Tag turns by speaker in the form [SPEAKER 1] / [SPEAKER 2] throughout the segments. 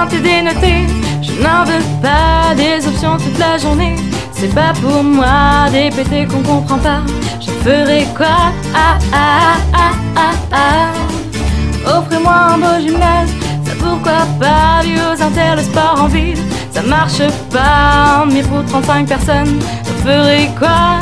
[SPEAKER 1] t'es dénoté. Je n'en veux pas des options toute la journée. C'est pas pour moi des pétés qu'on comprend pas. Je ferai quoi? Offrez-moi un beau gymnase, ça pourquoi pas. Vu aux inter, le sport en ville, ça marche pas. Mais pour 35 personnes, je ferai quoi?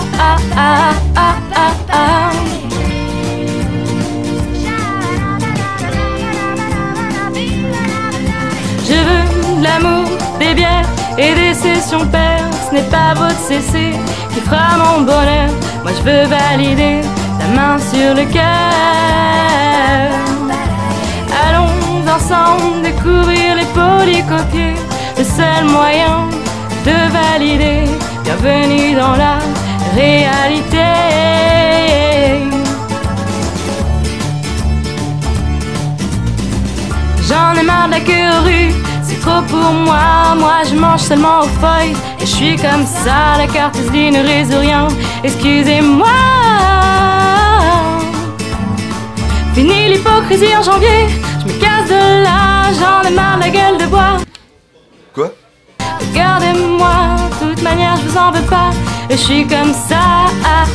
[SPEAKER 1] Je veux de l'amour, des bières et des sessions paires. Ce n'est pas votre CC qui fera mon bonheur. Moi je veux valider, la main sur le cœur. Allons ensemble découvrir les polycopiers. Le seul moyen de valider. Bienvenue dans la réalité. J'en ai marre de la queue aux rues, c'est trop pour moi. Moi je mange seulement aux feuilles et je suis comme ça. La carte se dit ne résout rien, excusez-moi. Fini l'hypocrisie en janvier, je me casse de là. J'en ai marre de la gueule de bois.
[SPEAKER 2] Quoi?
[SPEAKER 1] Regardez-moi, de toute manière je vous en veux pas. Et je suis comme ça.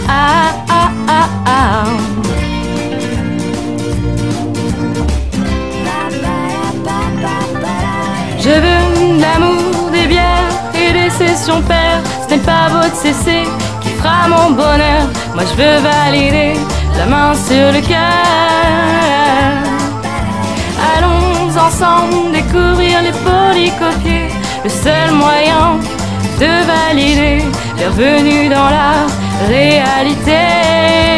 [SPEAKER 1] Je veux de l'amour, des bières et des sessions paires. Ce n'est pas votre CC qui fera mon bonheur. Moi je veux valider, la main sur le cœur. Allons ensemble découvrir les polycopiers. Le seul moyen de valider. Bienvenue dans la réalité.